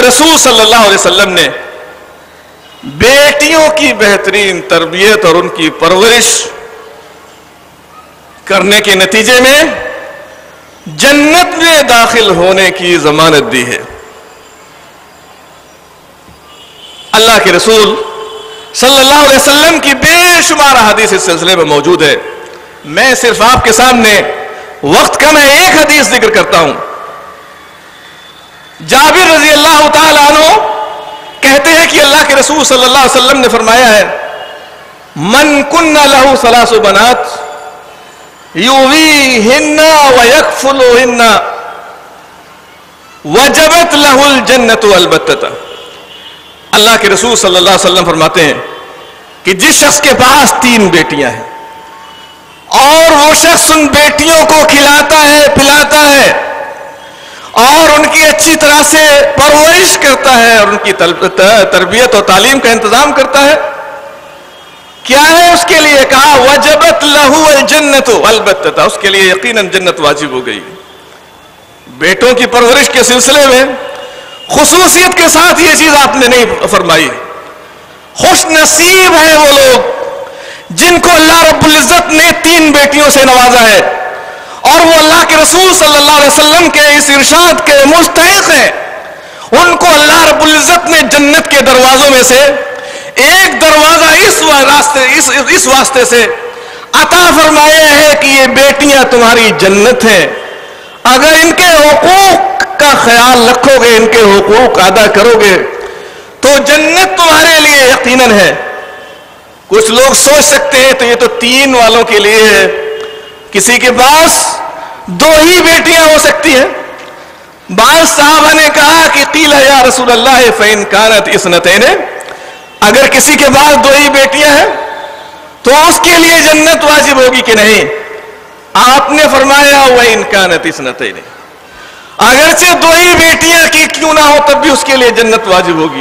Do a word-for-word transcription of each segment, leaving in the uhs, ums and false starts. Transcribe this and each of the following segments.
رسول صلی اللہ علیہ وسلم نے بیٹیوں کی بہترین تربیت اور ان کی پرورش کرنے کے نتیجے میں جنت میں داخل ہونے کی ضمانت دی ہے۔ اللہ کے رسول صلی اللہ علیہ وسلم کی بے شمار حدیث اس سلسلے میں موجود ہے۔ میں صرف آپ کے سامنے وقت کا میں ایک حدیث ذکر کرتا ہوں۔ جابر رضی اللہ تعالی عنہ کہتے ہیں کہ اللہ کے رسول صلی اللہ علیہ وسلم نے فرمایا ہے، من کن لہ ثلاث بنات یویہن ویکفلہن وجبت لہ الجنت البتۃ۔ اللہ کے رسول صلی اللہ علیہ وسلم فرماتے ہیں کہ جس شخص کے پاس تین بیٹیاں ہیں اور وہ شخص ان بیٹیوں کو کھلاتا ہے، پلاتا ہے اور ان کی اچھی طرح سے پرورش کرتا ہے اور ان کی تربیت اور تعلیم کا انتظام کرتا ہے، کیا ہے اس کے لیے؟ کہا وجبت لہ الجنت البتۃ، اس کے لیے یقیناً جنت واجب ہو گئی۔ بیٹوں کی پرورش کے سلسلے میں خصوصیت کے ساتھ یہ چیز آپ نے نہیں فرمائی۔ خوش نصیب ہیں وہ لوگ جن کو اللہ رب العزت نے تین بیٹیوں سے نوازا ہے اور وہ اللہ کے رسول صلی اللہ علیہ وسلم کے اس ارشاد کے مستحق ہیں۔ ان کو اللہ رب العزت نے جنت کے دروازوں میں سے ایک دروازہ اس راستے اس, اس واسطے سے عطا فرمایا ہے کہ یہ بیٹیاں تمہاری جنت ہیں، اگر ان کے حقوق کا خیال رکھو گے، ان کے حقوق ادا کرو گے تو جنت تمہارے لیے یقیناً ہے۔ کچھ لوگ سوچ سکتے ہیں تو یہ تو تین والوں کے لیے ہے، کسی کے پاس دو ہی بیٹیاں ہو سکتی ہیں۔ بعض صحابہ نے کہا کہ قیل یا رسول اللہ فإن كانت اثنتین، اگر کسی کے پاس دو ہی بیٹیاں ہیں تو اس کے لیے جنت واجب ہوگی کہ نہیں؟ آپ نے فرمایا وإن كانت اثنتین، اگرچہ دو ہی بیٹیاں کی کیوں نہ ہو تب بھی اس کے لیے جنت واجب ہوگی۔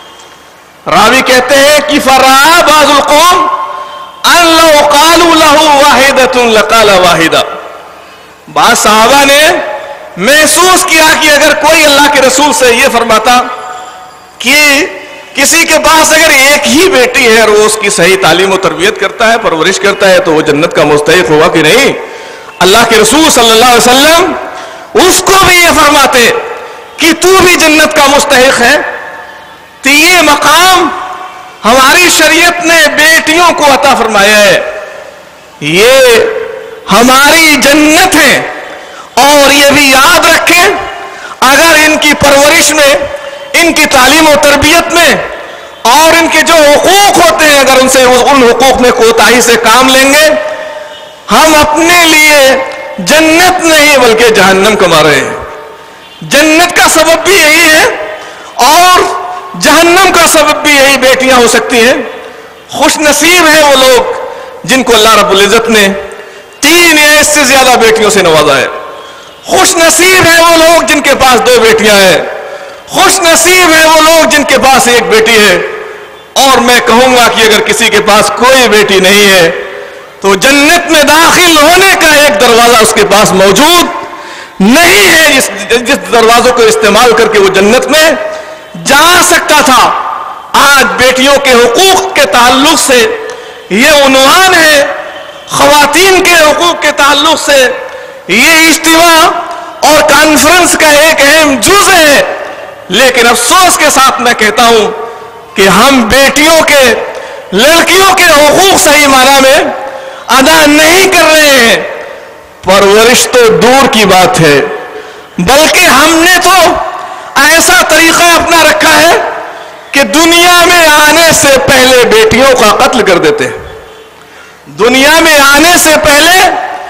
راوی کہتے ہیں کہ فرآ بعض القوم ان لو قالوا له واحدۃ لقال واحدہ، بعض صحابہ نے محسوس کیا کہ اگر کوئی اللہ کے رسول سے یہ فرماتا کہ کسی کے پاس اگر ایک ہی بیٹی ہے اور وہ اس کی صحیح تعلیم و تربیت کرتا ہے، پرورش کرتا ہے، تو وہ جنت کا مستحق ہوگا کہ نہیں؟ اللہ کے رسول صلی اللہ علیہ وسلم اس کو بھی یہ فرماتے کہ تو بھی جنت کا مستحق ہے۔ تو یہ مقام ہماری شریعت نے بیٹیوں کو عطا فرمایا ہے، یہ ہماری جنت ہے۔ اور یہ بھی یاد رکھیں اگر ان کی پرورش میں، ان کی تعلیم و تربیت میں اور ان کے جو حقوق ہوتے ہیں اگر ان سے ان حقوق میں کوتاہی سے کام لیں گے، ہم اپنے لیے جنت نہیں بلکہ جہنم کما رہے ہیں۔ جنت کا سبب بھی یہی ہے اور جہنم کا سبب بھی یہی بیٹیاں ہو سکتی ہیں۔ خوش نصیب ہیں وہ لوگ جن کو اللہ رب العزت نے تین یا اس سے زیادہ بیٹیوں سے نوازا ہے۔ خوش نصیب ہیں وہ لوگ جن کے پاس دو بیٹیاں ہیں۔ خوش نصیب ہیں وہ لوگ جن کے پاس ایک بیٹی ہے۔ اور میں کہوں گا کہ اگر کسی کے پاس کوئی بیٹی نہیں ہے تو جنت میں داخل ہونے کا ایک دروازہ اس کے پاس موجود نہیں ہے جس جس دروازوں کو استعمال کر کے وہ جنت میں جا سکتا تھا۔ آج بیٹیوں کے حقوق کے تعلق سے یہ عنوان ہے، خواتین کے حقوق کے تعلق سے یہ اجتماع اور کانفرنس کا ایک اہم جز ہے، لیکن افسوس کے ساتھ میں کہتا ہوں کہ ہم بیٹیوں کے، لڑکیوں کے حقوق صحیح معنی میں ادا نہیں کر رہے ہیں۔ پرورش تو دور کی بات ہے، بلکہ ہم نے تو ایسا طریقہ اپنا رکھا ہے کہ دنیا میں آنے سے پہلے بیٹیوں کا قتل کر دیتے ہیں۔ دنیا میں آنے سے پہلے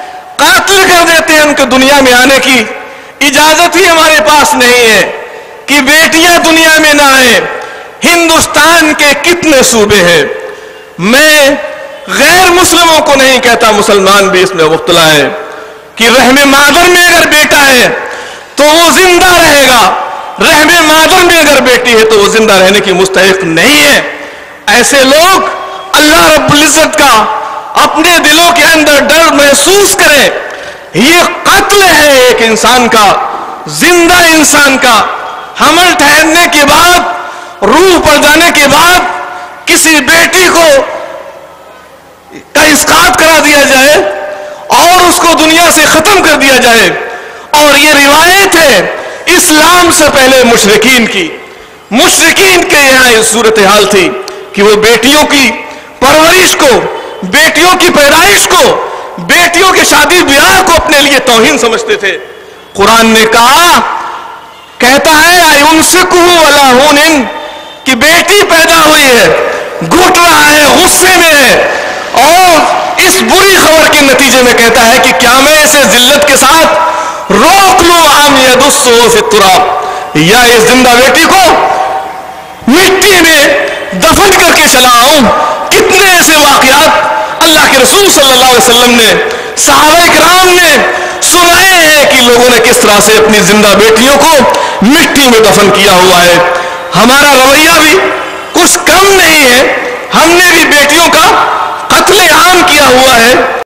قتل کر دیتے ہیں، ان کو دنیا میں آنے کی اجازت ہی ہمارے پاس نہیں ہے کہ بیٹیاں دنیا میں نہ آئیں۔ ہندوستان کے کتنے صوبے ہیں، میں غیر مسلموں کو نہیں کہتا، مسلمان بھی اس میں مبتلا ہے، کہ رحم مادر میں اگر بیٹا ہے تو وہ زندہ رہے گا، رحم مادر میں اگر بیٹی ہے تو وہ زندہ رہنے کی مستحق نہیں ہے۔ ایسے لوگ اللہ رب العزت کا اپنے دلوں کے اندر ڈر محسوس کریں۔ یہ قتل ہے ایک انسان کا، زندہ انسان کا، حمل ٹھہرنے کے بعد، روح پڑ جانے کے بعد کسی بیٹی کو کا اسقاط کرا دیا جائے اور اس کو دنیا سے ختم کر دیا جائے. اور یہ روایت ہے اسلام سے پہلے مشرکین کی. مشرکین کے یہاں یہ صورتحال تھی کہ وہ بیٹیوں کی پرورش کو، بیٹیوں کی پیدائش کو، بیٹیوں کے شادی بیاہ کو اپنے لیے توہین سمجھتے تھے. قرآن نے کہا، کہتا ہے اَيُمْسِكُهُ عَلَىٰ هُونٍ کہ بیٹی پیدا ہوئی ہے، گھٹ رہا ہے، غصے میں ہے، اور اس بری خبر کے نتیجے میں کہتا ہے کہ کیا میں اسے ذلت کے ساتھ روک لوں عَمْ يَدُسُّهُ فِي التُّرَابِ، یا اس زندہ بیٹی کو مٹی میں دفن کر کے چلا آؤں. کتنے ایسے واقعات اللہ کے رسول صلی اللہ علیہ وسلم نے، صحابہ کرام نے سنائے ہیں کہ لوگوں نے کس طرح سے اپنی زندہ بیٹیوں کو مٹی میں دفن کیا ہوا ہے. ہمارا رویہ بھی کچھ کم نہیں ہے، ہم نے بھی بیٹیوں کا قتل عام کیا ہوا ہے.